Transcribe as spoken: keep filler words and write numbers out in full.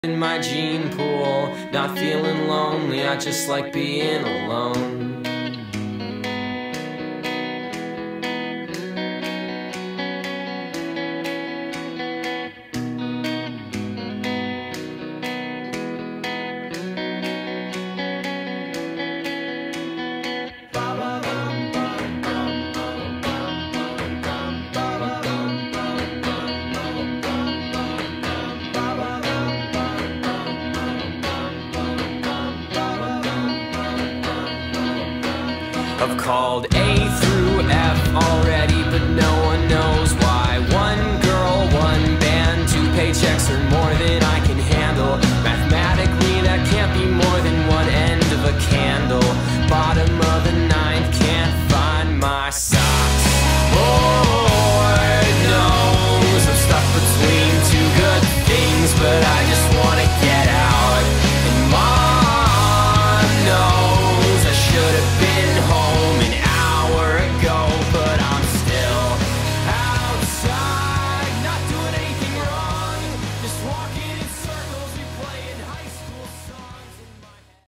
In my gene pool, not feeling lonely, I just like being alone. I've called A through F already, but no one knows why. One girl, one band, two paychecks or